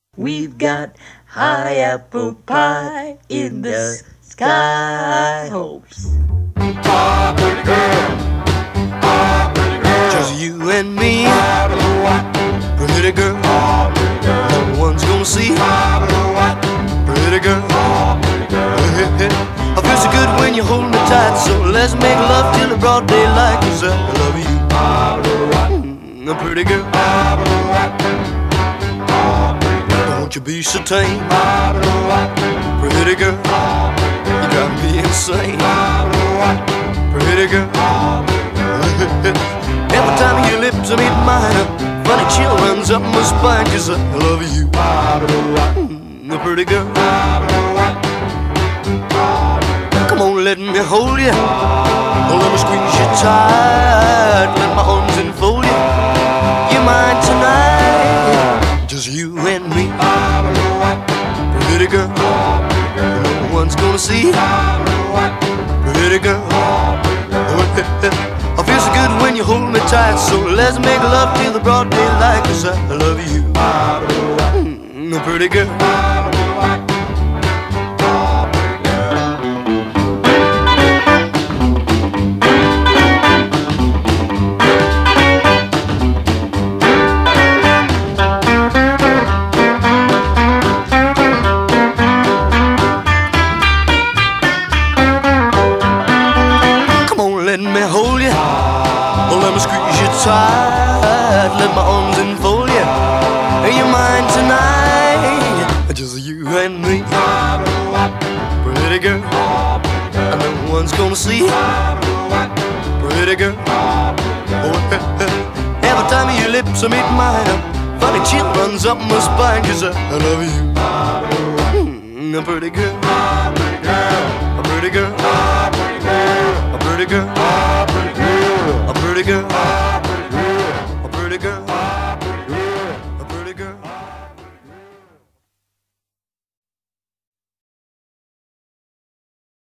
We've got high apple pie in the sky hopes. Ah, pretty girl. Ah, pretty girl. Just you and me, pretty girl. Ah, pretty girl. No one's gonna see, pretty girl. I feel so good when you hold me tight, so let's make love till the broad daylight, 'cause I love you, a pretty girl. Don't you be so tame, pretty girl. You got me insane, pretty girl. Every time your lips meet mine, a funny chill runs up my spine, 'cause I love you, a pretty girl. Come on, let me hold you, let me squeeze you tight, let my arms enfold you. You're mine tonight, just you and me, pretty girl. No one's gonna see, pretty girl. I feel so good when you hold me tight, so let's make love till the broad daylight, 'cause I love you, a pretty girl. Let me hold you, let me squeeze you tight, let my arms enfold you. You're mine tonight, just you and me, pretty girl. And no one's gonna see, pretty girl. Every time your lips meet mine, a funny chill runs up my spine, 'cause I love you, a pretty girl, a pretty girl.